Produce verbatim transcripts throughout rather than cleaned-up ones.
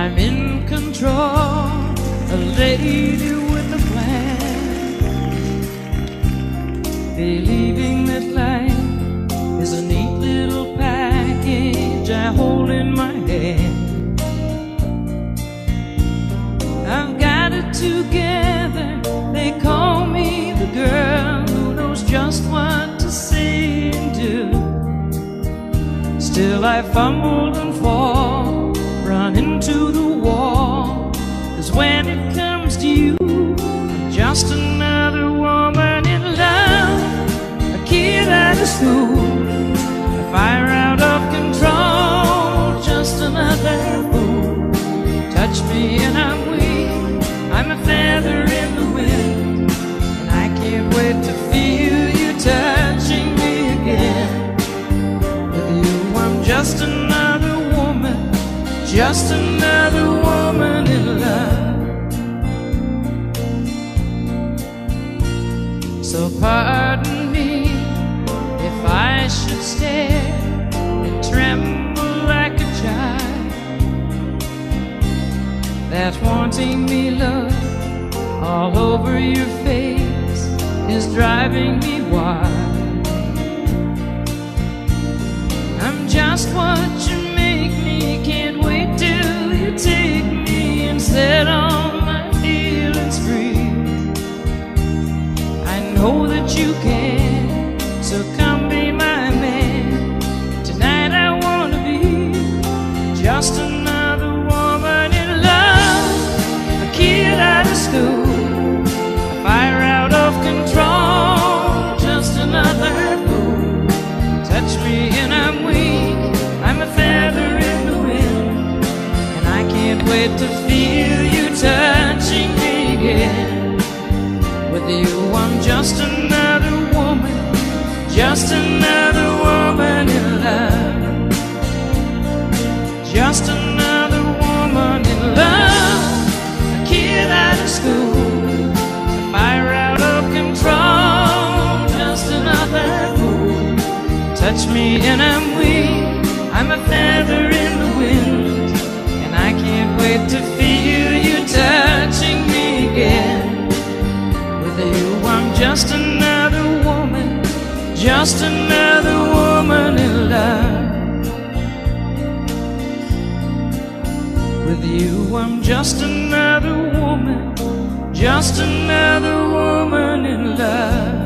I'm in control, a lady with a plan, believing that life is a neat little package I hold in my hand. I've got it together, they call me the girl who knows just what to say and do. Still I fumble and fall, run into the wall, 'cause when it comes to you, I'm just another woman in love, a kid out of school, a fire out of control, just another fool. Touch me and I'm weak, I'm a feather in the wind, and I can't wait to feel you touching me again. With you I'm just another woman, just another woman in love. So pardon me if I should stare and tremble like a child, that wanting me love all over your face is driving me wild. I'm just what you make me, can't wait till you take me and set all my feelings free. I know that you can, so come be my man. Tonight I wanna be just another woman in love, a kid out of school, a fire out of control, just another fool. Touch me and I'm weak, I'm a feather in the wind, and I can't wait to feel you touching me again. With you I'm just another woman, just another woman in love, just another woman in love, a kid out of school, a fire out of control, just another fool. Touch me and I'm weak, I'm a feather in the wind, and I can't wait to feel you touching me again. With you I'm just another woman, just another woman in love. With you I'm just another woman, just another woman in love.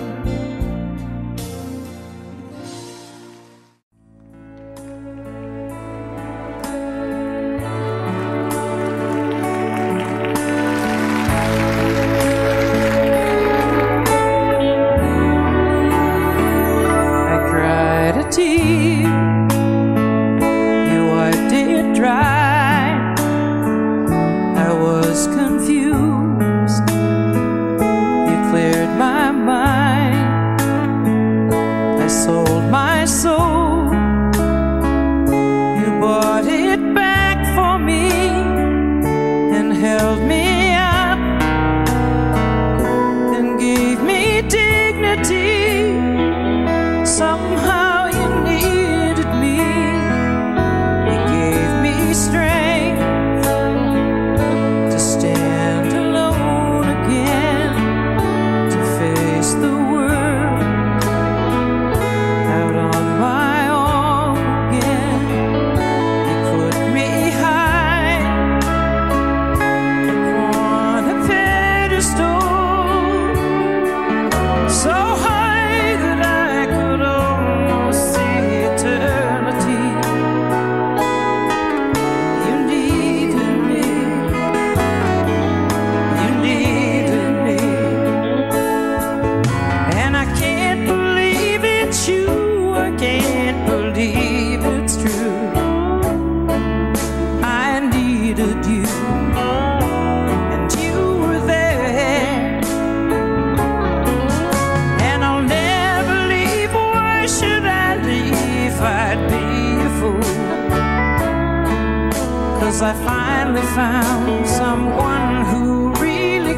I finally found someone who really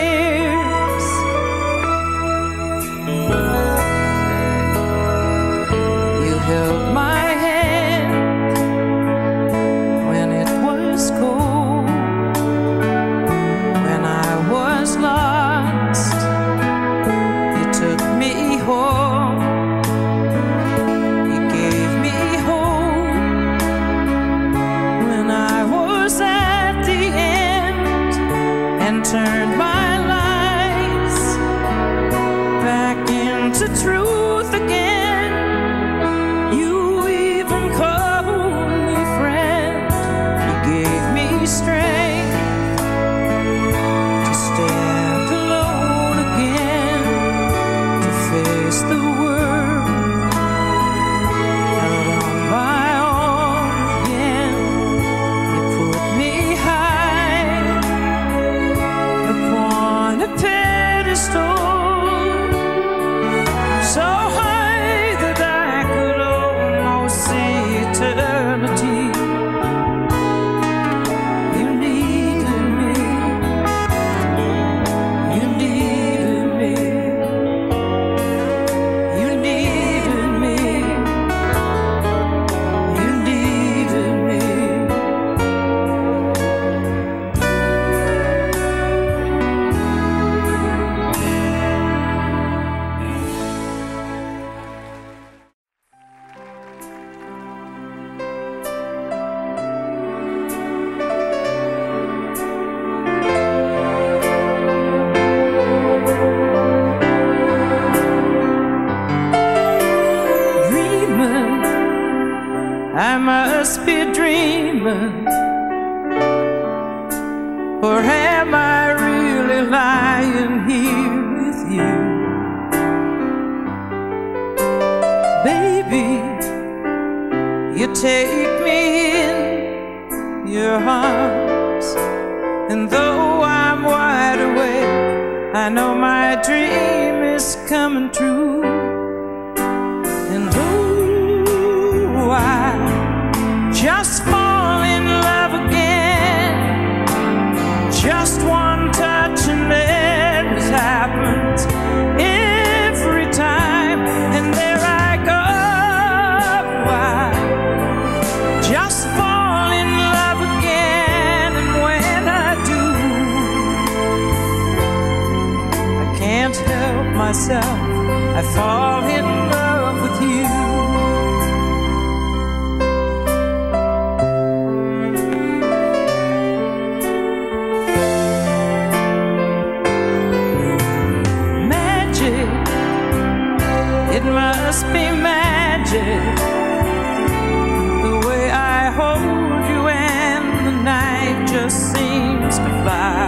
cares. You held my hand when it was cold. face the world out on my own again. You put me high upon a pedestal, so high that I could almost see eternity. You needed me, you needed me, you needed me, you needed me. Dreaming, I must be dreaming, or am I really lying here with you? Baby, you take me in your arms, and though I'm wide awake, I know my dream is coming true. And oh, I just fall in love again. Just one touch and then it happens every time. And there I go, I just fall in love again. And when I do, I can't help myself, I fall in love with you. Magic, it must be magic, the way I hold you and the night just seems to fly.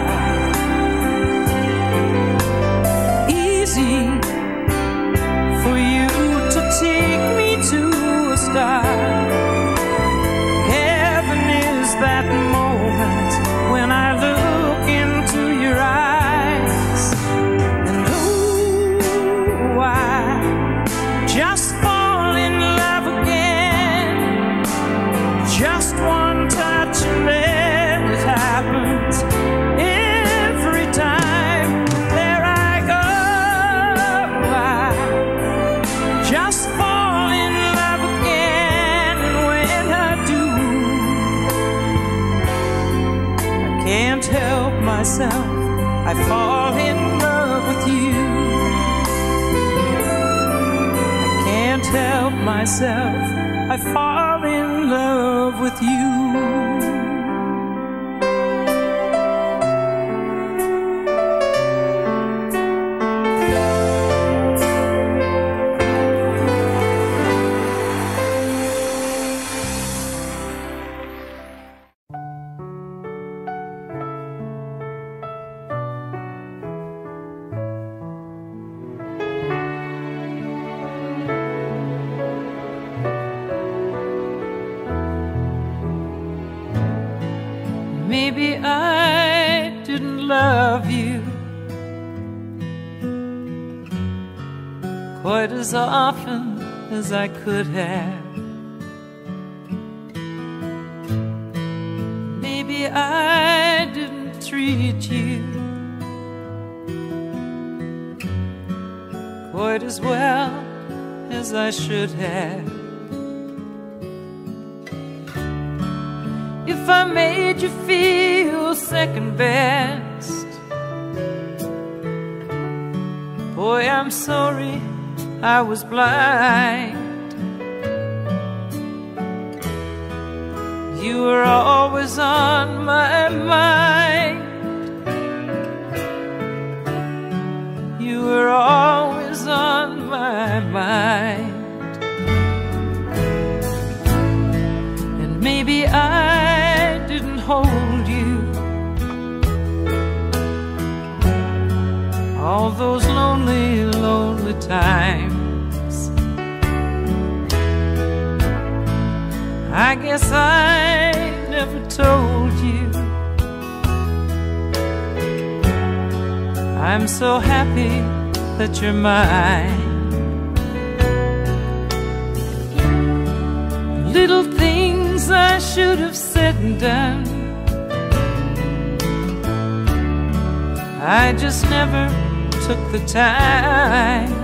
Easy for you to take me to a star. Heaven is that moment when I look into your eyes. And oh, I just fall in love again. Just one touch and then it happens every time. There I go, I just fall in love again. And when I do, I can't help myself, I fall in love with you. I can't help myself, I fall in love with you. Maybe I didn't love you quite as often as I could have. Maybe I didn't treat you quite as well as I should have. If I made you feel second best, boy, I'm sorry I was blind. You were always on my mind. You were always on my mind. And maybe I didn't hold you all those lonely, lonely times. I guess I never told you I'm so happy that you're mine. Little things I should have said and done, I just never took the time.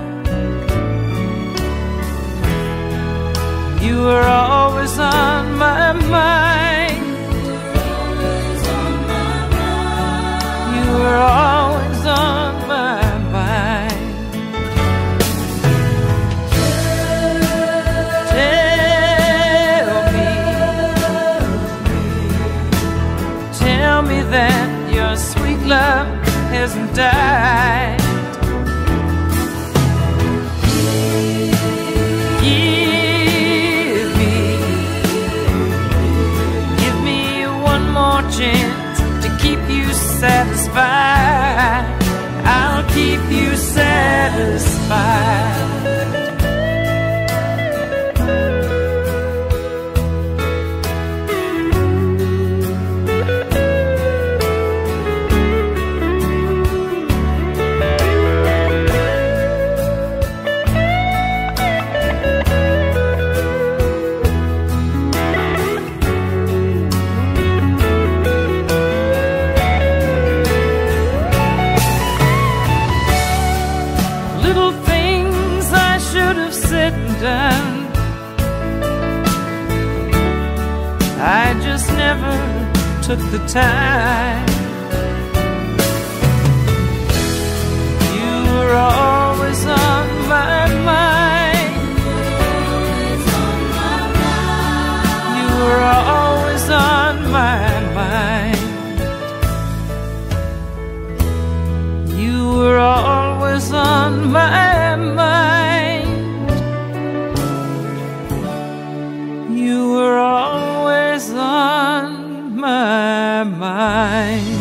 You were always on my mind. You were always on my mind. Tell me, tell me that your sweet love hasn't died. Give me, give me one more chance to keep you satisfied. I'll keep you satisfied. Done. I just never took the time. You were always on my mind. You were always on my mind. You were always on my mind. You were always on my mind.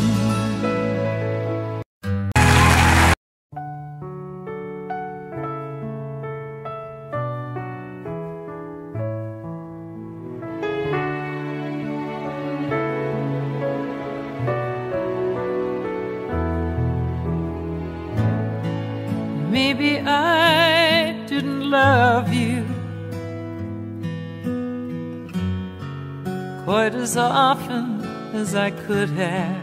Maybe I didn't love you quite as often as I could have.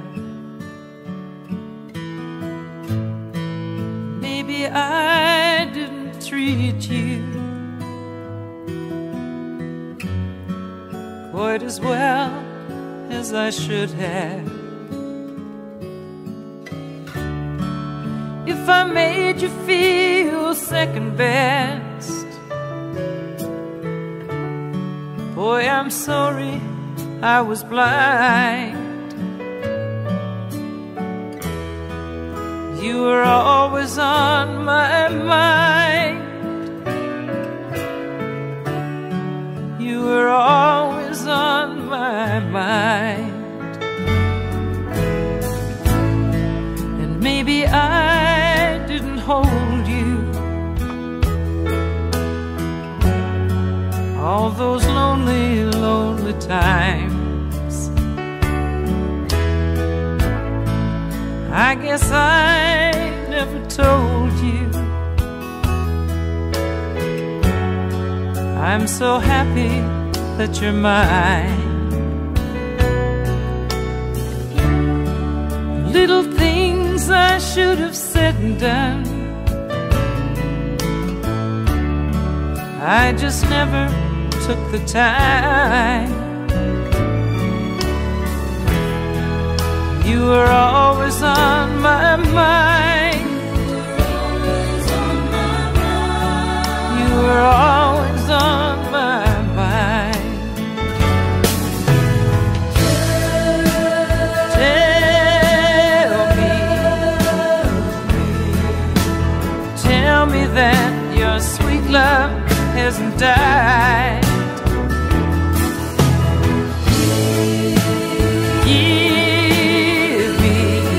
Maybe I didn't treat you quite as well as I should have. If I made you feel second best, boy, I'm sorry I was blind. You were always on my mind. You were always on my mind. And maybe I didn't hold you all those lonely, lonely times. I guess I never told you I'm so happy that you're mine. Little things I should have said and done, I just never took the time. You were always on my mind. You were always on my mind. Tell me, tell me that your sweet love hasn't died. Give me,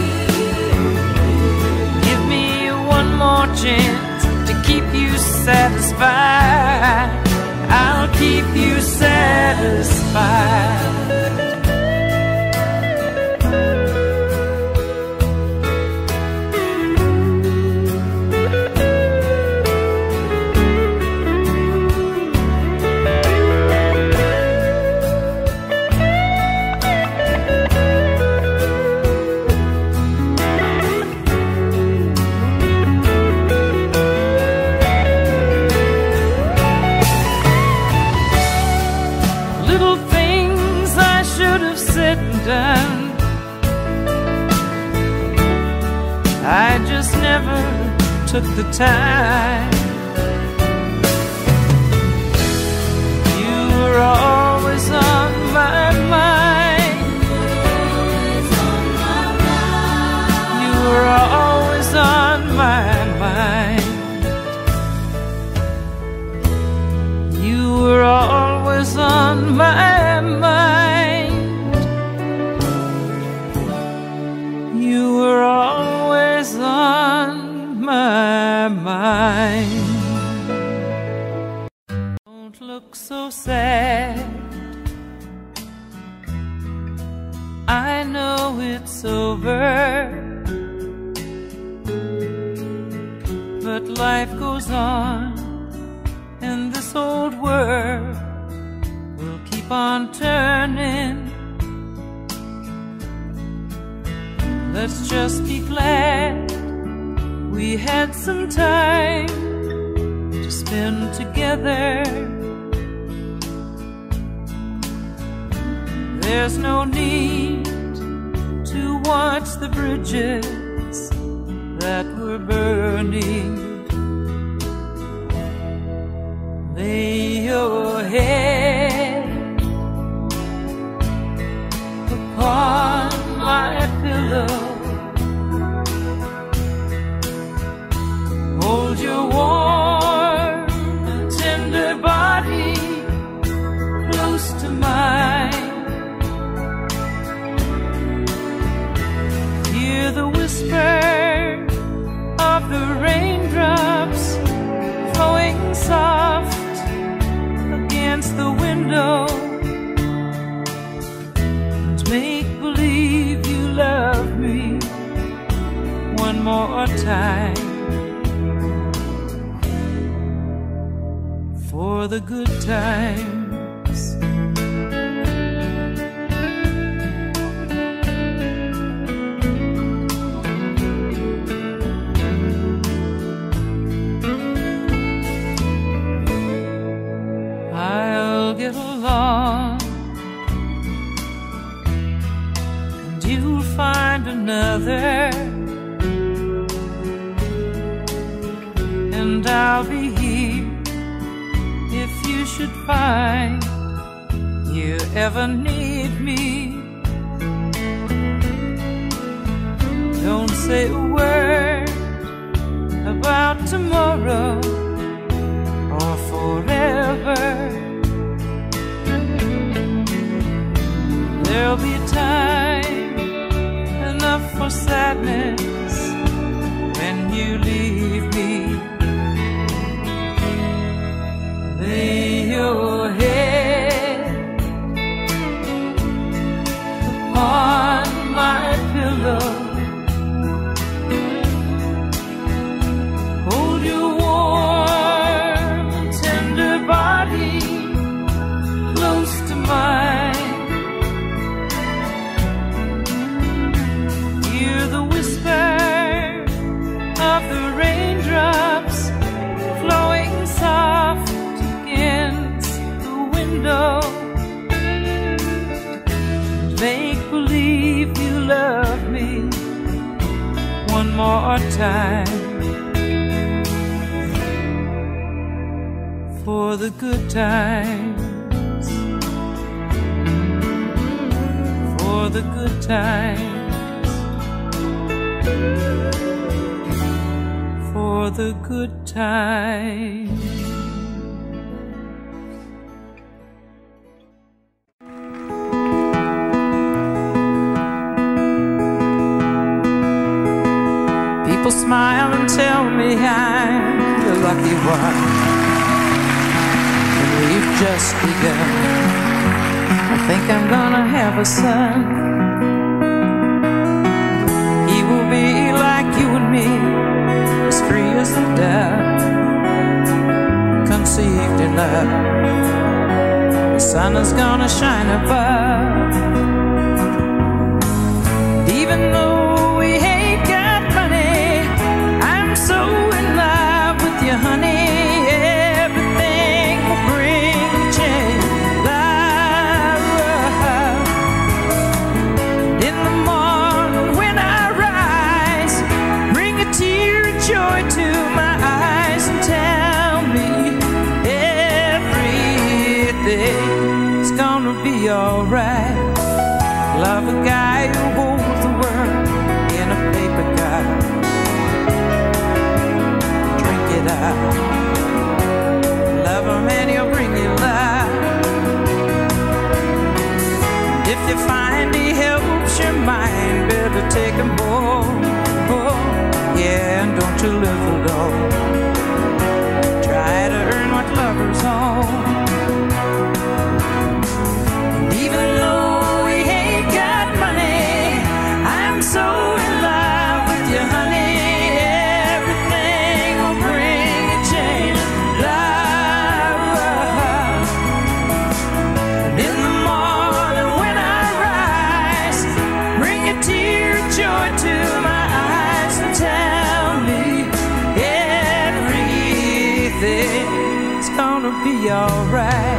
give me one more chance to keep you satisfied. I'll keep you satisfied. satisfied. Done. I just never took the time. You were always on my mind. You were always on my mind. You were always on my mind. You were always on my mind. Don't look so sad. I know it's over, but life goes on, and this old world will keep on turning. Let's just be glad we had some time to spend together. There's no need to watch the bridges that were burning. Lay your head upon my pillow. Hold your warm and tender body close to mine. Hear the whisper of the raindrops flowing soft against the window. And make believe you love me one more time. For the good times. I'll get along, and you'll find another, and I'll be here if you should find you ever need me. Don't say a word about tomorrow or forever. There'll be time enough for sadness when you leave me. Lay your head upon my pillow. Hold your warm and tender body close to mine. Hear the whisper of the raindrops flowing soft against the window. Make believe you love me one more time. For the good times. For the good times. For the good times. People smile and tell me I'm the lucky one, and we've just begun. I think I'm gonna have a son. He will be like you and me, as free as the dove, conceived in love. The sun is gonna shine above. Even though we ain't got money, I'm so in love with you, honey. Everything will bring a change. Love. In the morning when I rise, bring a tear of joy to my eyes and tell me everything's gonna be alright. Love a guy who holds the world in a paper cup. Drink it out. Love him and he'll bring you love. If you find he helps your mind, better take him home. Oh, yeah, and don't you live alone. Try to earn what lovers own. Even though we ain't got money, I'm so in love with you, honey. Everything will bring a change. Love. And in the morning when I rise, bring a tear of joy to my eyes and tell me everything's gonna be alright.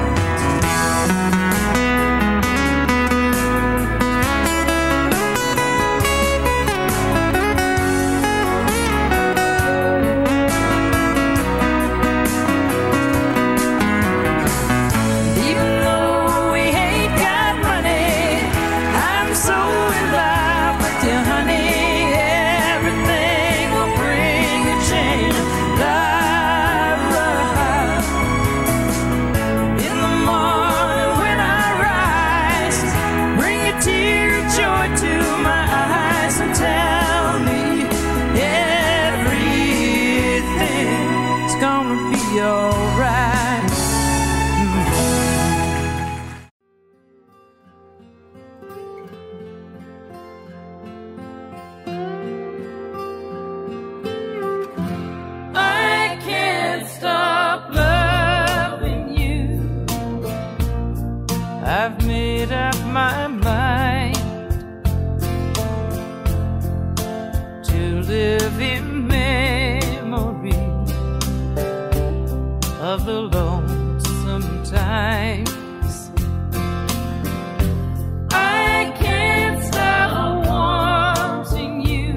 I've made up my mind to live in memory of the lonesome times. I can't stop wanting you.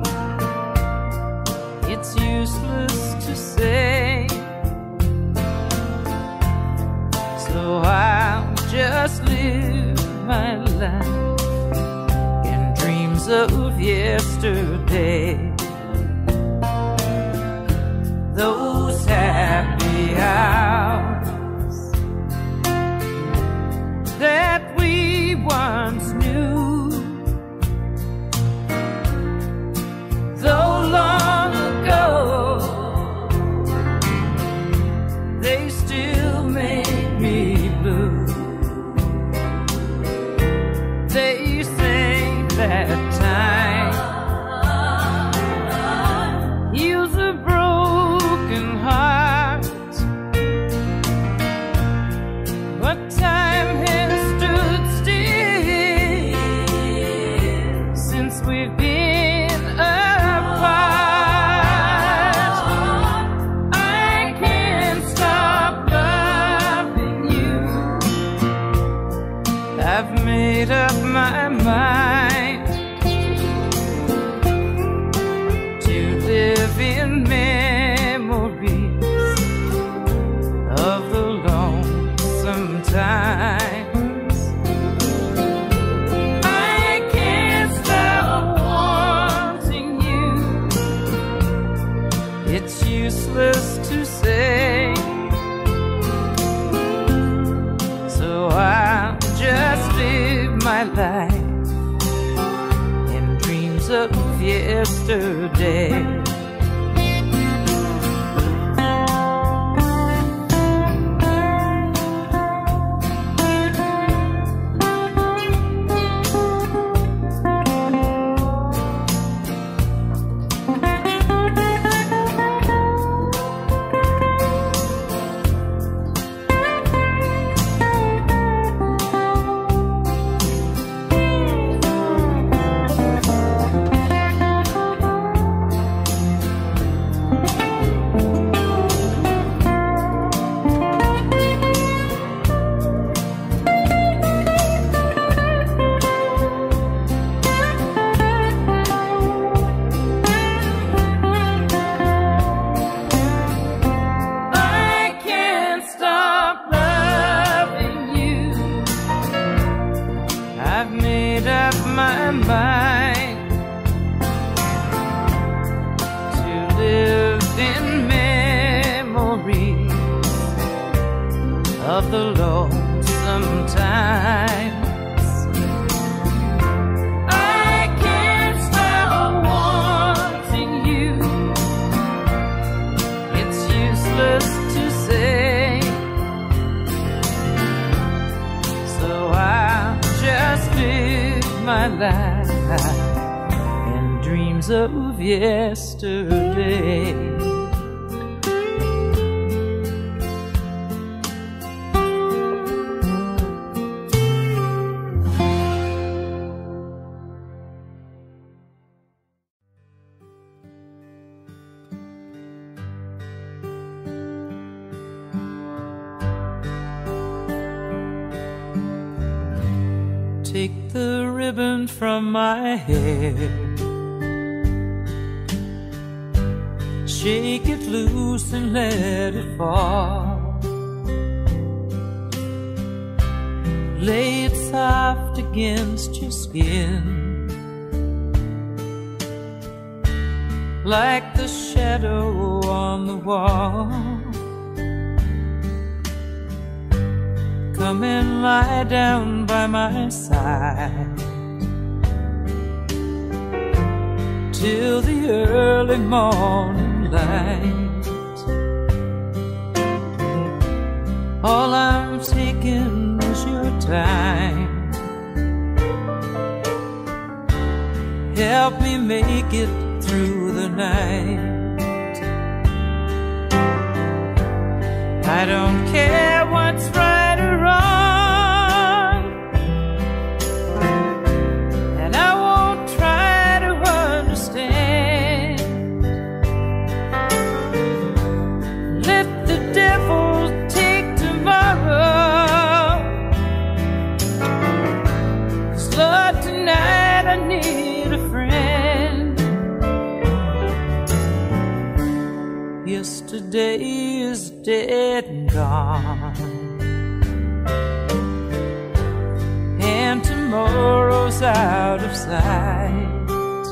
It's useless to say, so I'll just live my life in dreams of yesterday. Those happy hours that we once knew, though long ago, they still make me blue. They say that time heals a broken heart, but time has stood still since we've been apart. I can't stop loving you. I've made up my mind to live in memories of the lonesome times. I can't stop wanting you. It's useless to say, so I'll just live my life in dreams of yesterday. mind to live in memory of the lonesome times. I can't stop wanting you. It's useless to say, so I'll just live my life in dreams of yesterday. Take the ribbon from my hair, shake it loose and let it fall. Lay it soft against your skin, like the shadow on the wall. Come and lie down by my side till the early morning light. All I'm taking is your time. Help me make it through the night. I don't care what's right or wrong, and I won't try to understand. Let the devil take tomorrow, 'cause Lord, tonight I need a friend. Yesterday is dead and gone, and tomorrow's out of sight.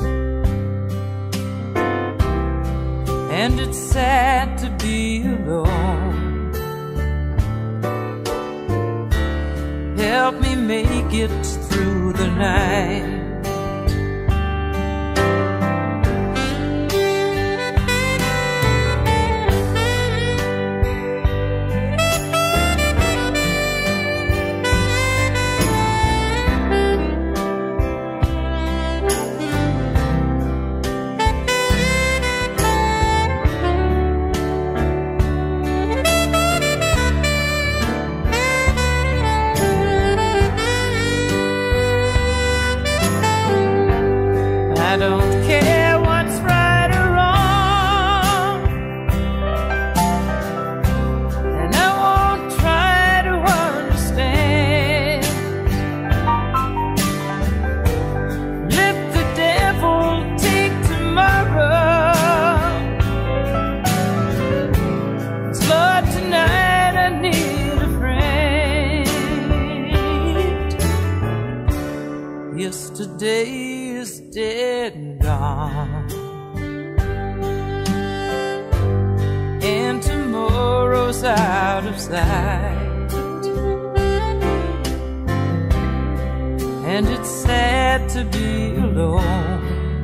And it's sad to be alone. Help me make it through the night. I don't care what's right or wrong, and I won't try to understand. Let the devil take tomorrow, 'cause Lord, tonight I need a friend. Yesterday is dead and gone, and tomorrow's out of sight. And it's sad to be alone.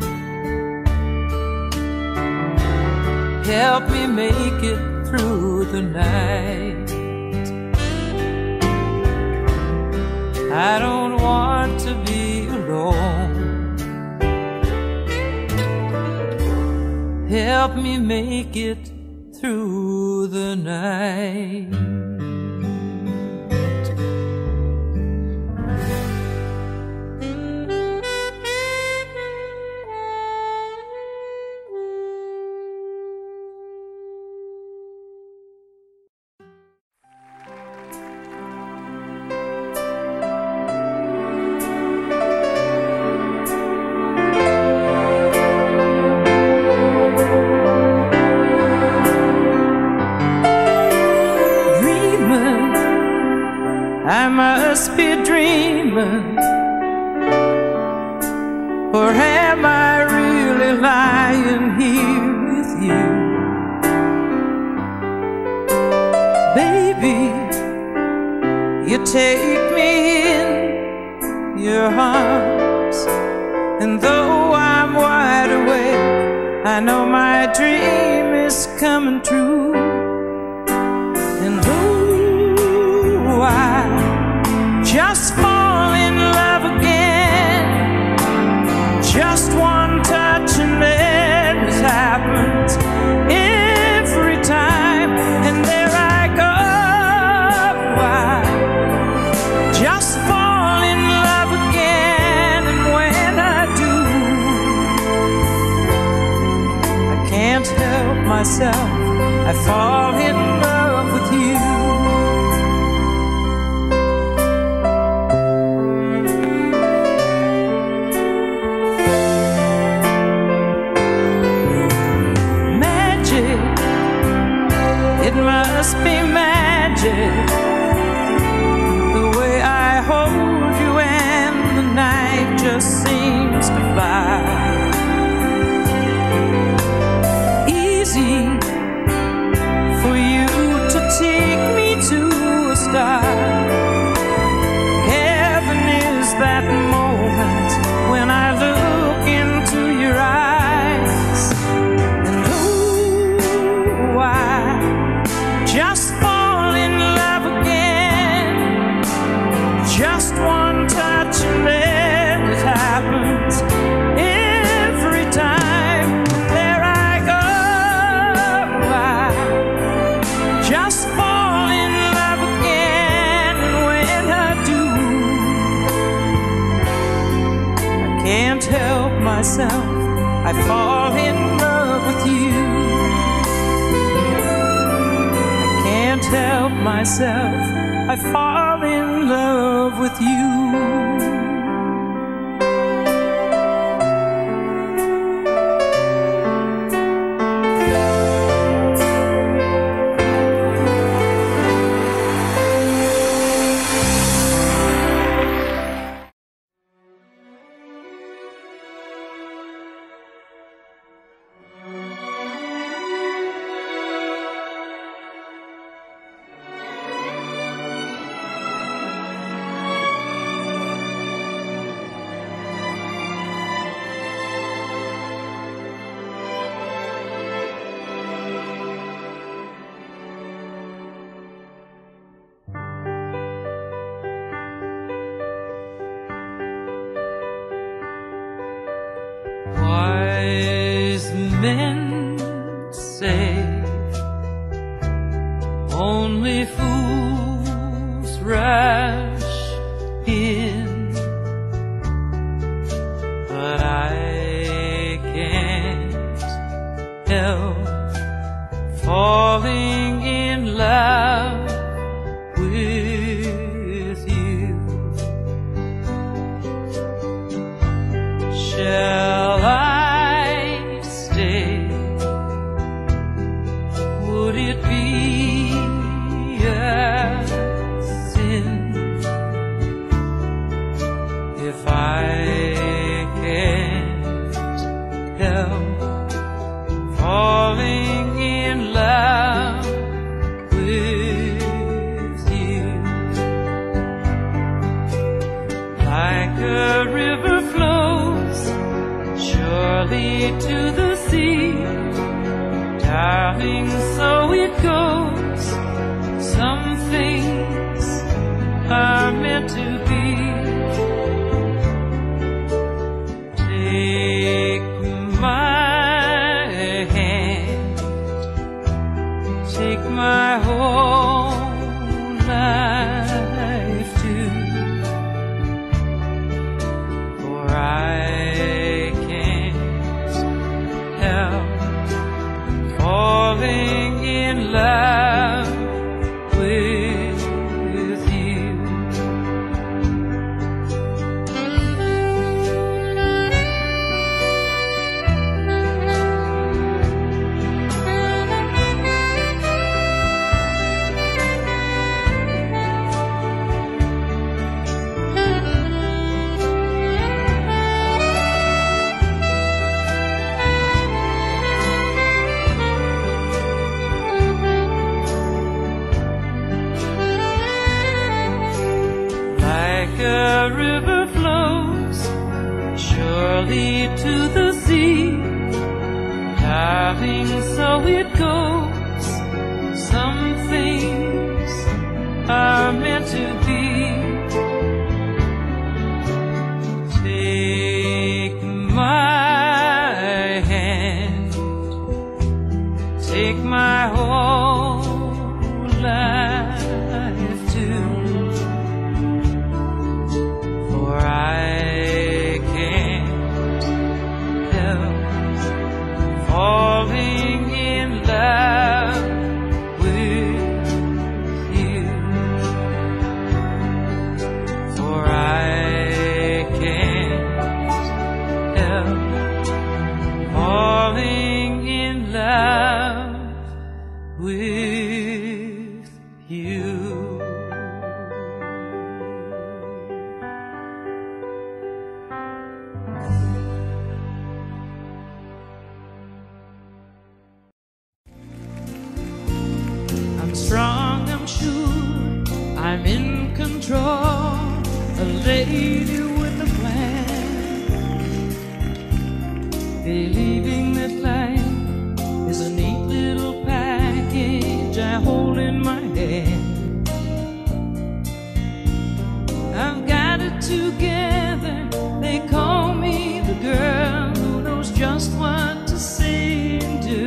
Help me make it through the night. I don't want to be alone. Help me make it through the night. I must be dreaming, or am I really lying here with you? Baby, you take me in your arms, and though I'm wide awake, I know my dream is coming true. And oh, I just fall in love again. Just one touch and then it happens every time. And there I go, I just fall in love again. And when I do, I can't help myself, I fall in love with you. It must be magic, the way I hold you and the night just seems to fly. Easy for you to take me to a star. Heaven is that moment when I look into your eyes. And oh, I just fall in love again. Just one touch and then it happens every time. There I go, I just fall in love again. And when I do, I can't help myself, I fall in love with you. Can't help myself, I fall in love with you. Wise men say only fools rush in, but I can't help falling in love with you. Shall I stay? Would it be a sin if I can't help falling in love with you? Like a river flows surely to the sea, darling, so it goes. Some things are meant to be. Take my hand, take my whole life too, for I falling in love with you. like a river flows surely to the sea. Darling, so it goes. Some things are meant to be. Take my hand, take my whole life too, for I can't help falling in love with you, for I can't help falling in love with you. I'm strong, I'm sure, I'm in control, a lady with a plan, believing that life is a neat little package I hold in my hand. I've got it together, they call me the girl who knows just what to say and do.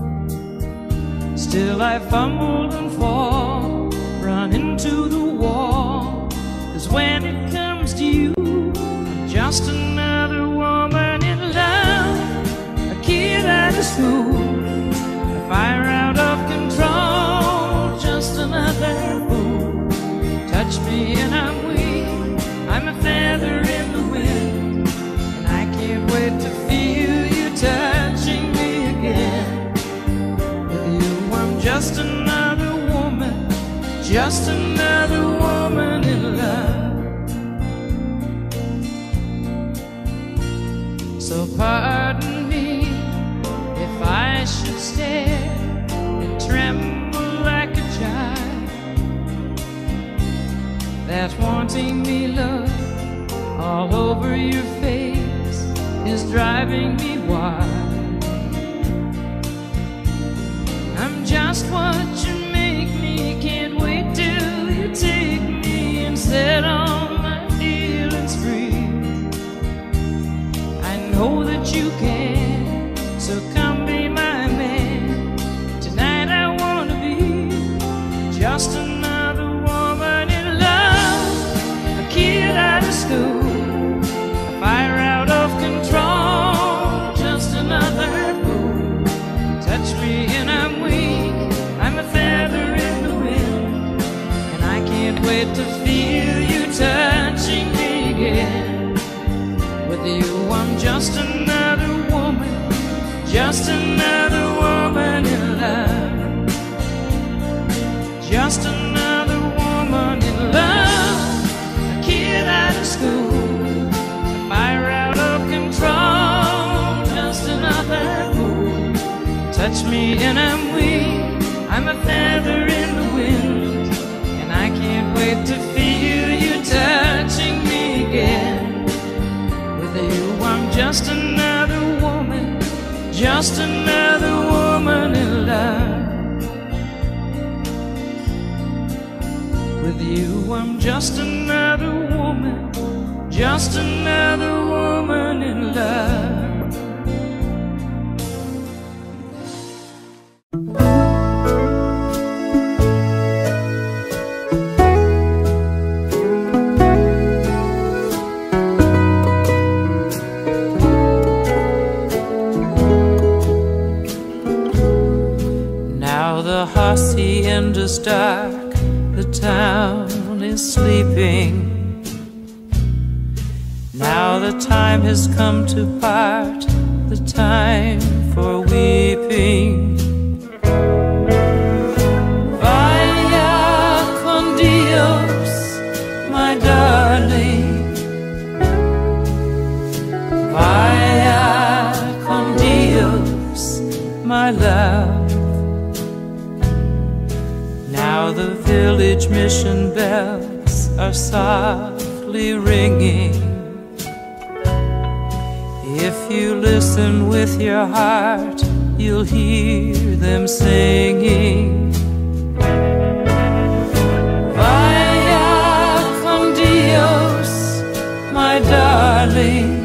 Still I fumble and fall, run into the wall, 'cause when it comes to you, I'm just another woman in love, a kid out of school, a fire out of control, just another fool. Touch me and I'm weak, I'm a feather in the wind, and I can't wait to feel you touching me again. With you I'm just another woman, just another woman in love. So pardon me if I should stare and tremble like a child, that wanting me love all over your face is driving me wild. I'm just what you make me, can't wait till you take me and set all my feelings free. I know that you can, so come be my man. Tonight I wanna be just another woman in love, a kid out of school, a fire out of control, just another fool. Touch me and I'm weak, I'm a feather in the wind, and I can't wait to feel you touching me again. With you I'm just another woman, just another woman in love, just another woman in love, a kid out of school, a fire out of control, just another fool. Touch me and I'm weak, I'm a feather in the wind, and I can't wait to feel you touching me again. With you I'm just another woman, just another woman in love. With you I'm just another woman, just another woman in love. The hacienda is dark, the town is sleeping. Now the time has come to part, the time for weeping. Vaya con Dios, my darling. Vaya con Dios, my love. Now the village mission bells are softly softly ringing. If you listen with your heart, you'll hear them singing. Vaya con Dios, my darling.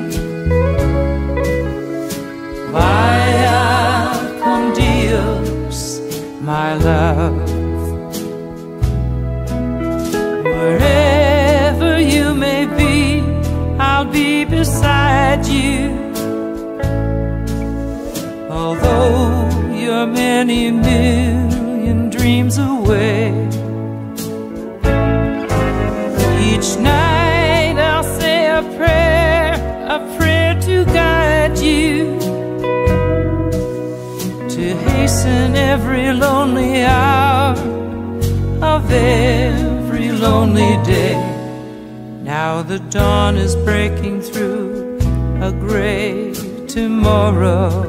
Vaya con Dios, my love. Wherever you may be, I'll be beside you. Although you're many million dreams away, each night I'll say a prayer, a prayer to guide you, to hasten every lonely hour of every lonely day. Now the dawn is breaking through a gray tomorrow,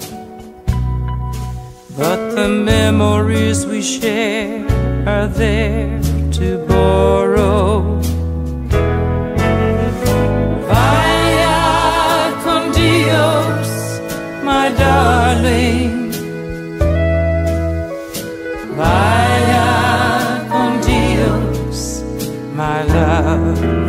but the memories we share are there to borrow. Vaya con Dios, my darling. Vaya con Dios, my love.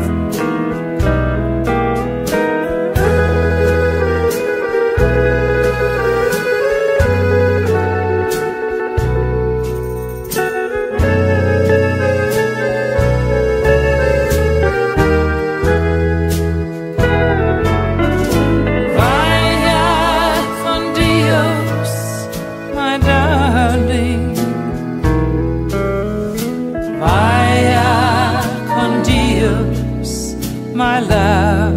My love,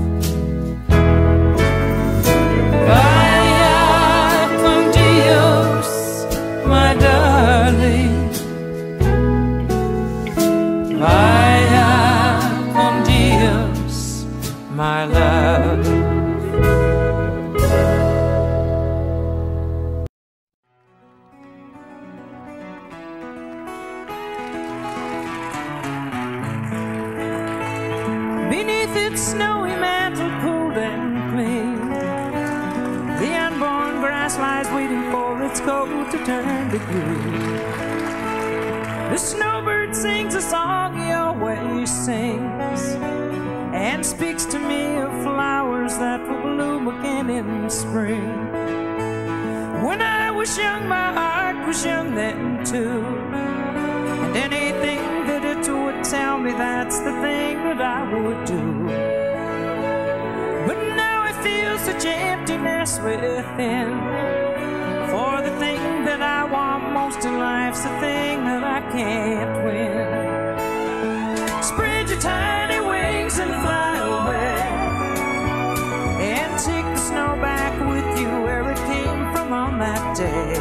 vaya con Dios, my darling. Vaya con Dios, my love. Beneath its snowy mantle, cold and clean, the unborn grass lies waiting for its coat to turn to green. The snowbird sings a song he always sings, and speaks to me of flowers that will bloom again in spring. When I was young, my heart was young then too, and anything that it would tell me, that's the thing that I would do. But now I feel such emptiness within, for the thing that I want most in life's the thing that I can't win. Spread your tiny wings and fly away, and take the snow back with you where it came from on that day.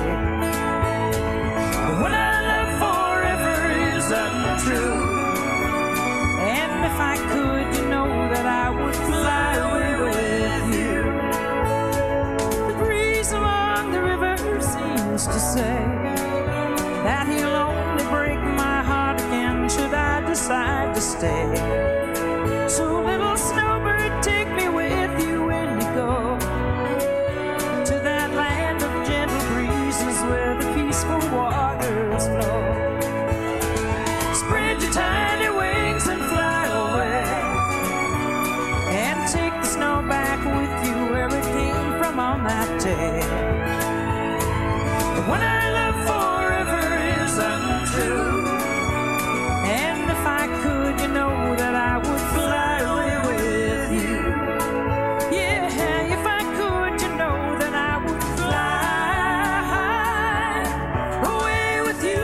When our love forever is untrue, and if I could, you know that I would fly away with you. The breeze along the river seems to say that he'll only break my heart again should I decide to stay. So little snowbird, take me with you when you go to that land of gentle breezes where the peaceful waters flow. Spread your tiny wings and fly away, and take the snow back with you where it came from on that day. When our love forever is untrue, and if I could, you know that I would fly away with you. Yeah, if I could, you know that I would fly away with you.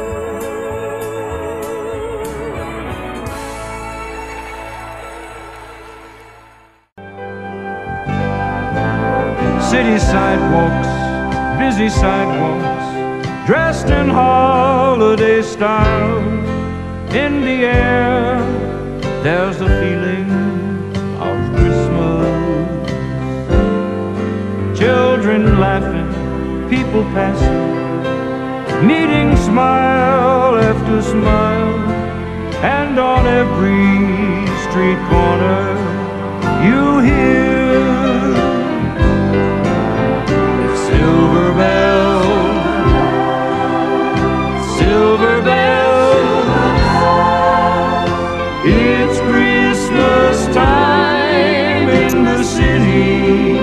City sidewalks, busy sidewalks, dressed in holiday style. In the air, there's the feeling of Christmas. Children laughing, people passing, meeting smile after smile, and on every street corner, you hear the silver bells, silver bells. It's Christmas time in the city.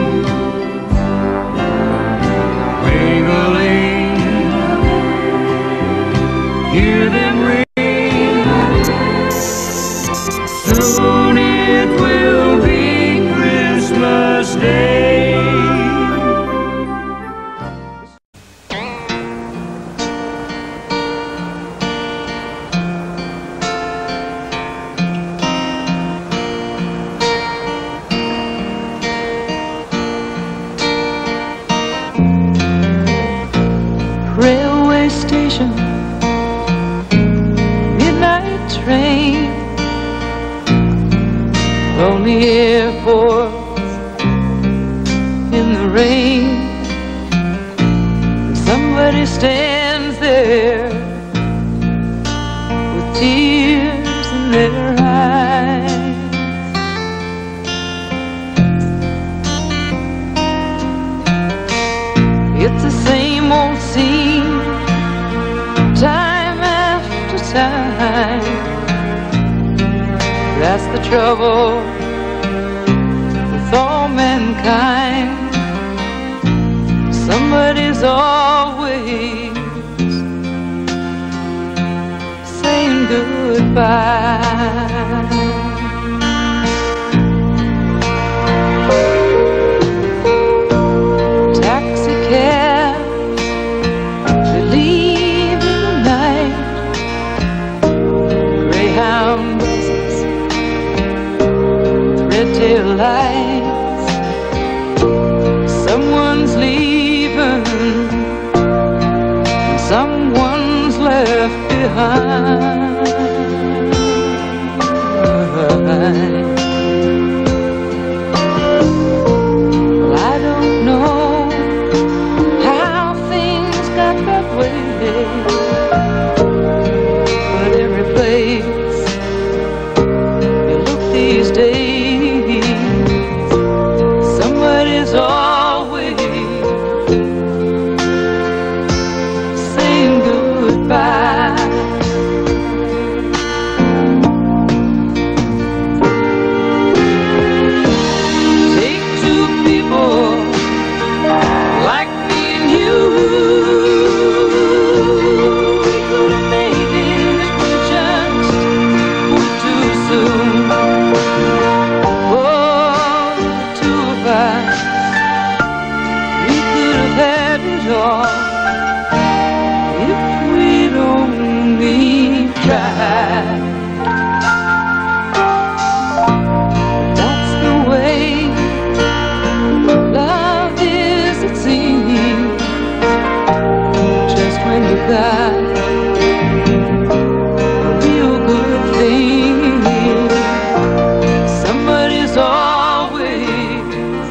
Ring-a-ling, hear them ring. Soon it will be Christmas Day. Railway station, midnight train, lonely airports in the rain. Somebody stands there with tears in their eyes. It's the same old scene, time after time. That's the trouble with all mankind. Somebody's always saying goodbye. Taxi cabs, they leave in the night. Greyhound buses, red tail lights. Someone's leaving, and someone's left behind. Well, I don't know how things got that way, but every place you look these days, somebody's always saying goodbye. Take two people like me and you. We could have made it, but just went too soon. Oh, the two of us, we could have had it all if we'd only tried. That's the way love is, it seems. Just when you got a real good thing, somebody's always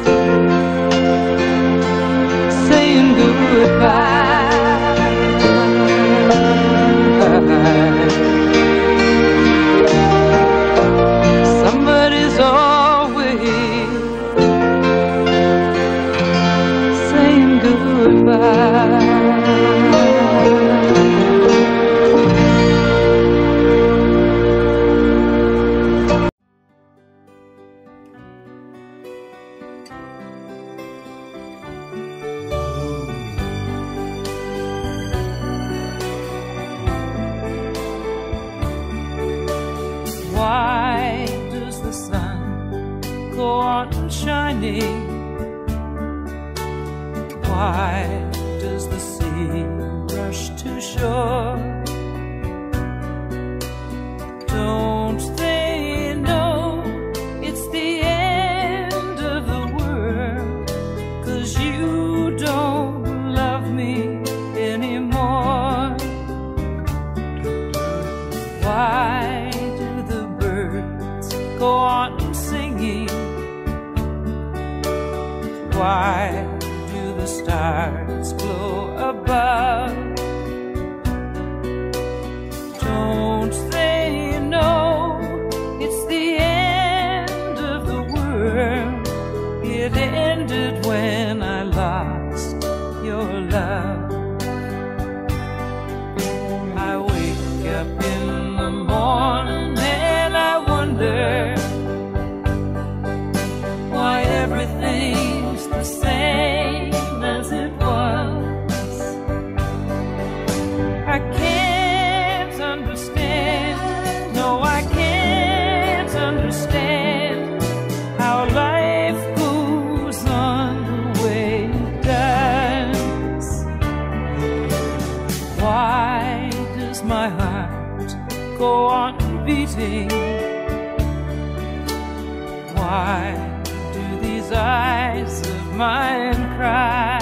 saying goodbye. Somebody's always saying goodbye. Why does the sun go on shining? Why does the sea rush to shore? Don't they know it's the end of the world? 'Cause you don't love me anymore. Why do the birds go on singing? Why do the stars glow above? Don't they know it's the end understand how life goes on the way it does. Why does my heart go on beating? Why do these eyes of mine cry?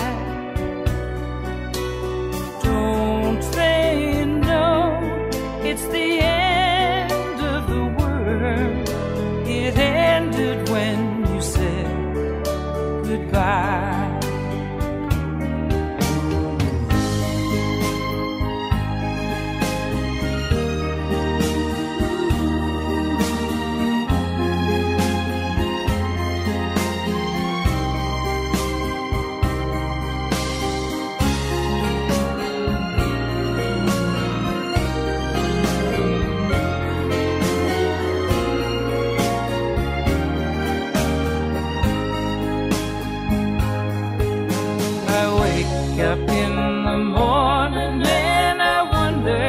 Don't they know it's the end of the world? It ended when you said goodbye. Up in the morning and I wonder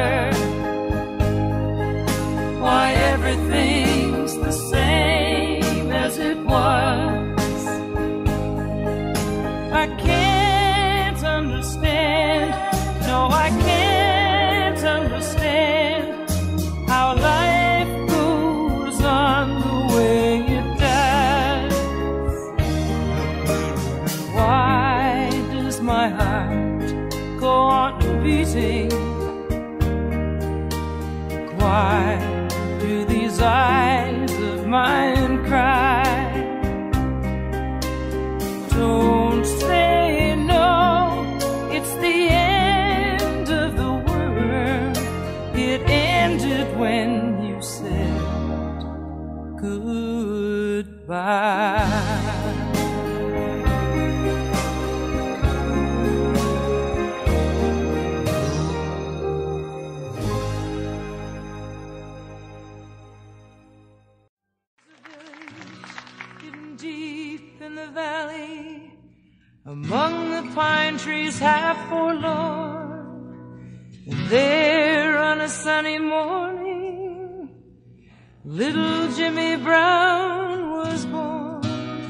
why everything's the same as it was. I can't understand, no I can't understand how life goes on the way it does. Why does my heart go on beating? Why do these eyes of mine cry? Don't they know it's the end of the world? It ended when you said goodbye. Among the pine trees half forlorn, and there on a sunny morning, little Jimmy Brown was born.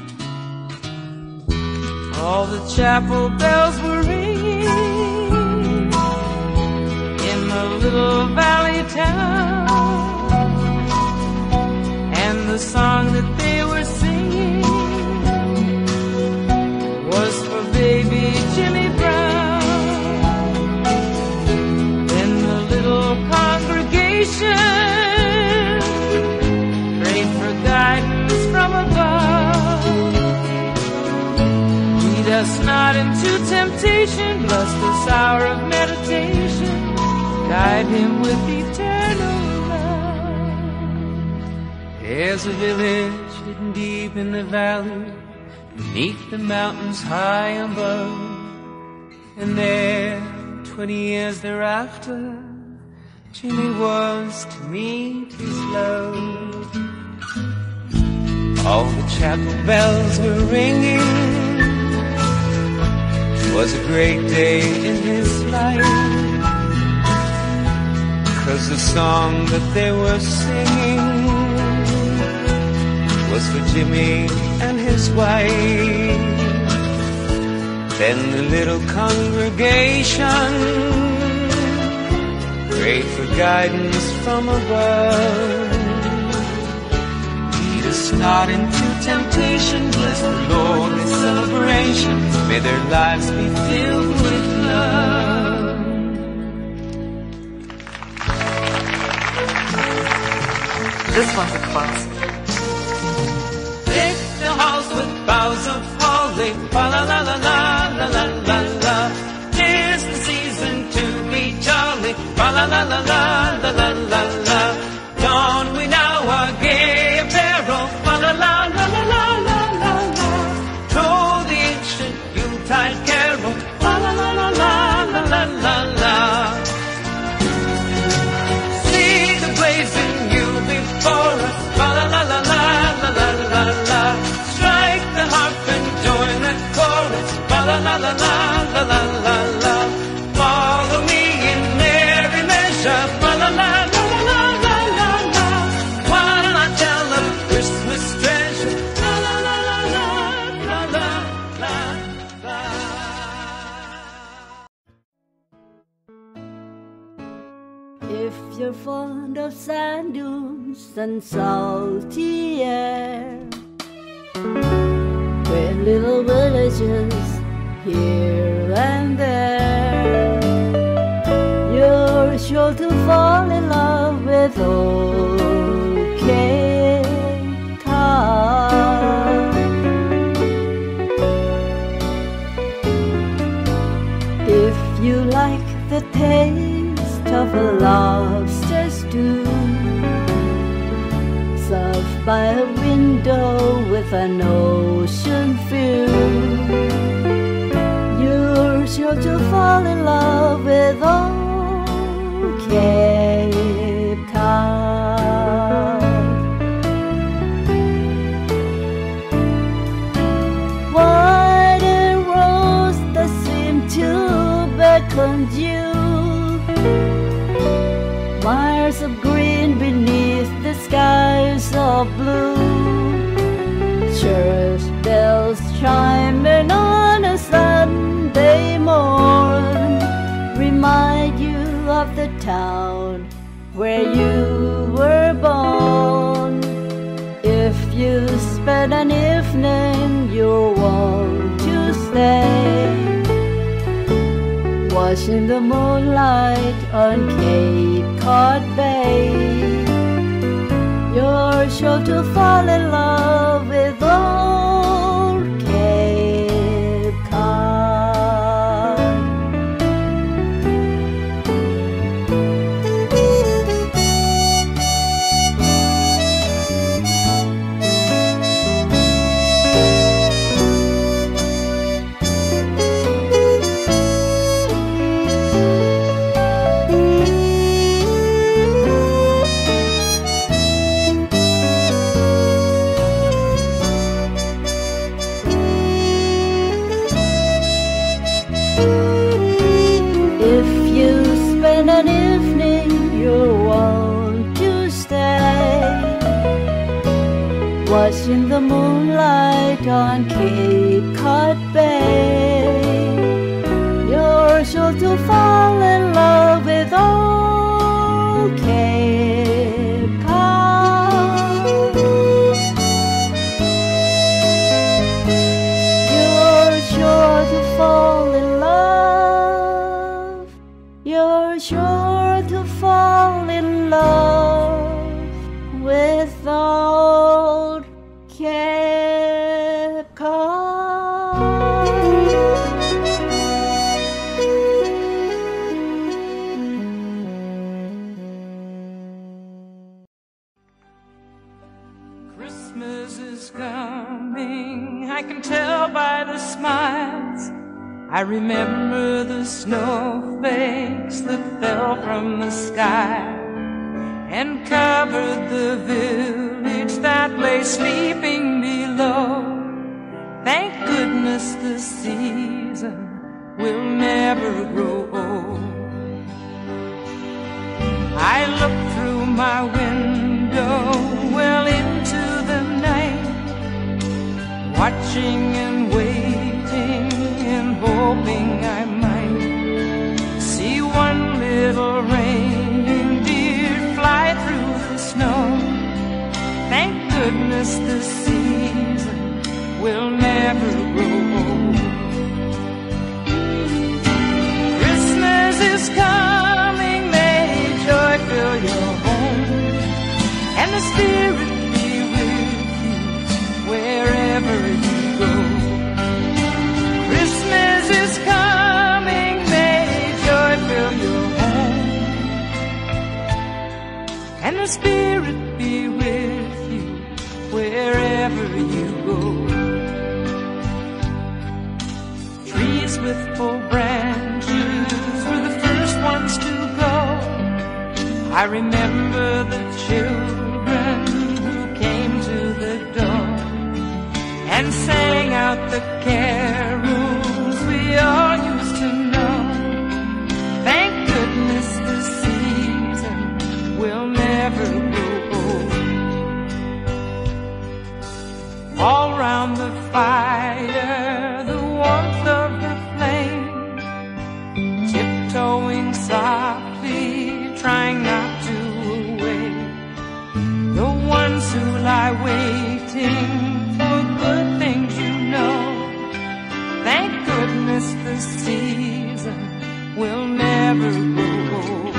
All the chapel bells were ringing in the little valley town, and the song that they were singing was for baby Jimmy Brown. Then the little congregation prayed for guidance from above. Lead us not into temptation, bless this hour of meditation, guide him with eternal love. There's a village hidden deep in the valley, beneath the mountains high above, and there, twenty years thereafter, Jimmy was to meet his love. All the chapel bells were ringing, it was a great day in his life, 'cause the song that they were singing was for Jimmy and his wife. Then the little congregation prayed for guidance from above. Lead us not into temptation, bless the Lord with celebration, may their lives be filled with love. This one's a classic. Deck the halls with boughs of holly, fa la la la la la la la la. 'Tis the season to be jolly, fa la la la la la la la la. Don we now our gay apparel, fa la la la la la la la la. Troll the ancient Yuletide carol, fa la la la la la la la la. See the blazing Yule before us, fa la la la la la la la la. Strike the harp and sound of sand dunes and salty air, with little villages here and there. You're sure to fall in love with old Cape Cod. If you like the taste of a lobster stew, served by a window with an ocean view, you're sure to fall in love with old Cape Cod. White and rose that seem to beckon you, miles of green beneath the skies of blue, church bells chiming on a Sunday morn remind you of the town where you were born. If you spend an evening you'll want to stay, watching the moonlight on Cape Cod Bay, you're sure to fall in love with old Cape Cod. An evening you'll want to stay, watching the moonlight on Cape Cod Bay, you're sure to fall in love with old Cape Cod. You're sure to fall in love, you're sure to fall in love with old Cape Cod. Christmas is coming, I can tell by the smiles. I remember the snowflakes that fell from the sky and covered the village that lay sleeping below. Thank goodness the season will never grow old. I look through my window well into the night, watching and waiting and hoping I might see one little reindeer fly through the snow. Thank goodness the season will never grow old. Christmas is coming, may joy fill your home, and the Spirit be with you wherever you go. Christmas is coming, may joy fill your home, and the Spirit be with you wherever you go. Trees with full branches were the first ones to go. I remember the children who came to the door and sang out the carols we all used to know. Thank goodness the season will never grow old. All round the fire, the warmth of the flame, tiptoeing softly, trying not to who lie waiting for good things you know. Thank goodness the season will never grow old.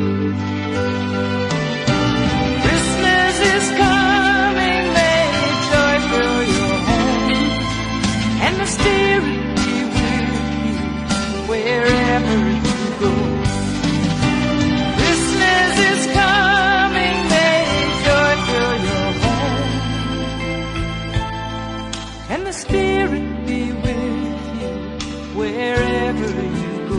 Christmas is coming, may joy fill your home, and the Spirit be with you wherever you go. Christmas is coming, may joy fill your home, and the Spirit be with you wherever you go.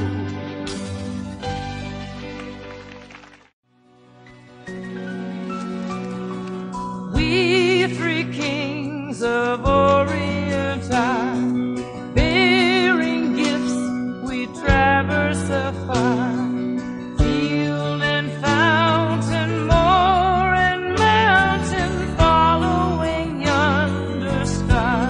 We three kings of Orient are, bearing gifts we traverse afar, field and fountain, moor and mountain, following yonder star.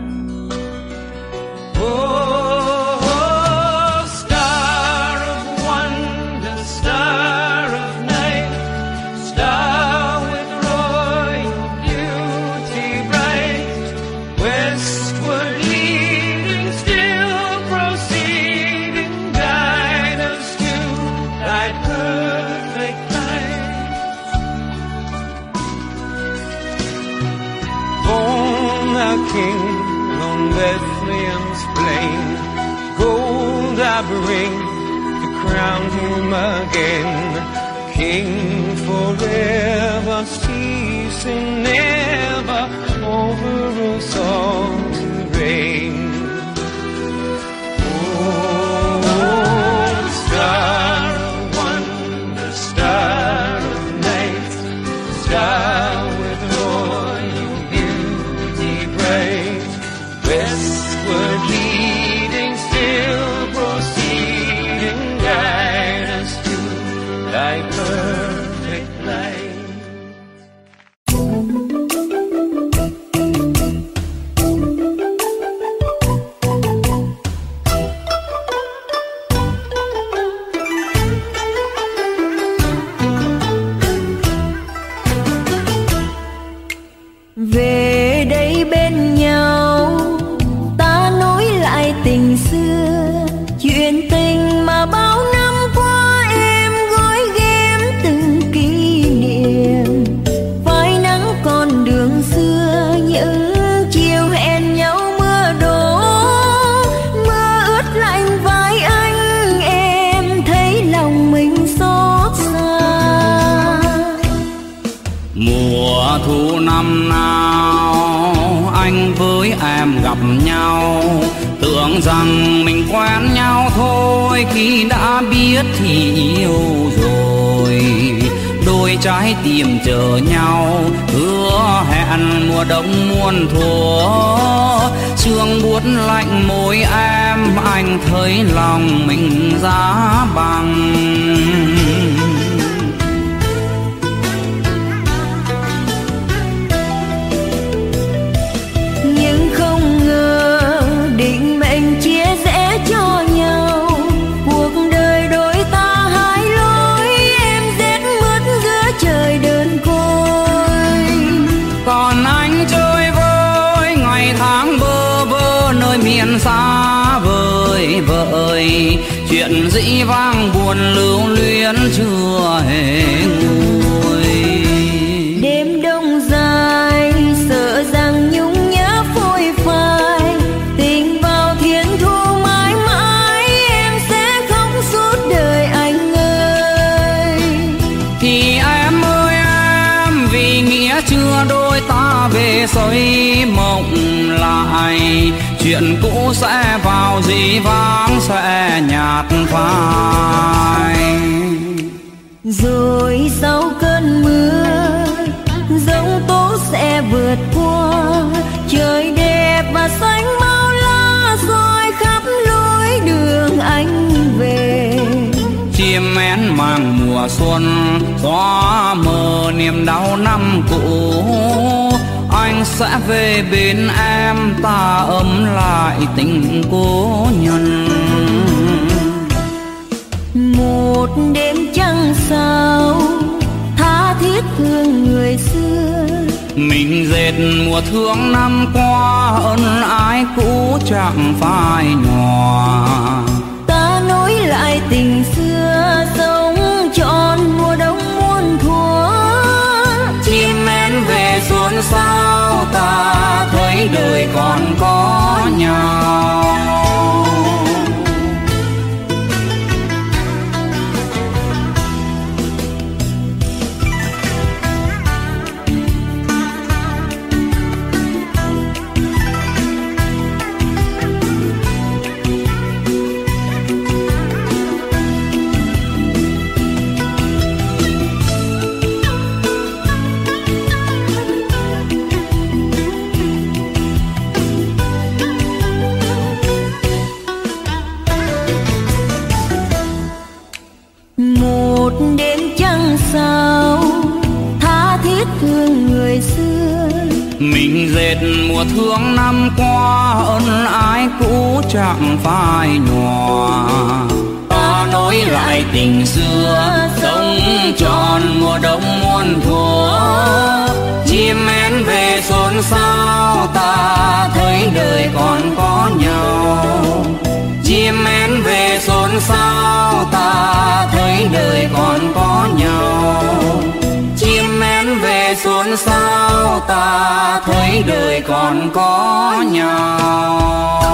Oh, star of wonder, star of night, star with royal beauty bright, westward leading, still proceeding, guide us to thy perfect light. Born a king on Bethlehem's plain, gold I bring to crown him again. King forever, ceasing never, over us all to reign. Oh, star of wonder, star of night, star with royal beauty bright, westward leading, still proceeding, guide us to thy perfect light. Về đây bên nhau, ta nối lại tình xưa, chuyện tình mà bao năm qua em gói ghém từng kỷ niệm. Phai nắng con đường xưa, những chiều hẹn nhau mưa đổ, mưa ướt lạnh vai anh, em thấy lòng mình xót xa. Mùa thu năm nào anh với em gặp nhau, tưởng rằng mình quen nhau thôi, khi đã biết thì yêu rồi. Đôi trái tim chờ nhau, hứa hẹn mùa đông muôn thuở. Sương buốt lạnh môi em, anh thấy lòng mình giá băng. Nhưng không ngờ định mệnh chia rẽ cho nhau, cuộc đời đôi ta hai lối, em rét mướt giữa trời đơn côi. Còn anh chơi vơi ngày tháng bơ vơ nơi miền xa vời vợi, chuyện dĩ vang buồn lưu luyến chưa hề nguôi. Đêm đông dài sợ rằng nhung nhớ phôi phai, tình vào thiên thu mãi mãi, em sẽ khóc suốt đời anh ơi. Thì em ơi em, vì nghĩa chưa đôi ta về xây mộng lại, chuyện cũ sẽ vào dĩ vãng sẽ nhạt phai. Rồi sau cơn mưa, giông tố sẽ vượt qua, trời đẹp và xanh bao la roi khắp lối đường anh về. Chim én mang mùa xuân, xóa mờ niềm đau năm cũ, anh sẽ về bên em, ta ấm lại tình cố nhân. Một đêm trăng sao tha thiết thương người xưa, Mình dệt mùa thương năm qua, ân ái cũ chẳng phai nhòa. Ta nối lại tình xưa, sống trọn mùa đông muôn thuở. Chim én về xuân sao, ta thấy đời còn có nhau. Một đêm trăng sao, tha thiết thương người xưa. Mình dệt mùa thương năm qua, ân ái cũ chẳng phai nhòa. Ta nối lại tình xưa, sống trọn mùa đông muôn thuở. Chim én về xuân sao, ta thấy đời còn có nhau. Chim én về xuân sao, ta thấy đời còn có nhau. Chim én về xuân sao, ta thấy đời còn có nhau.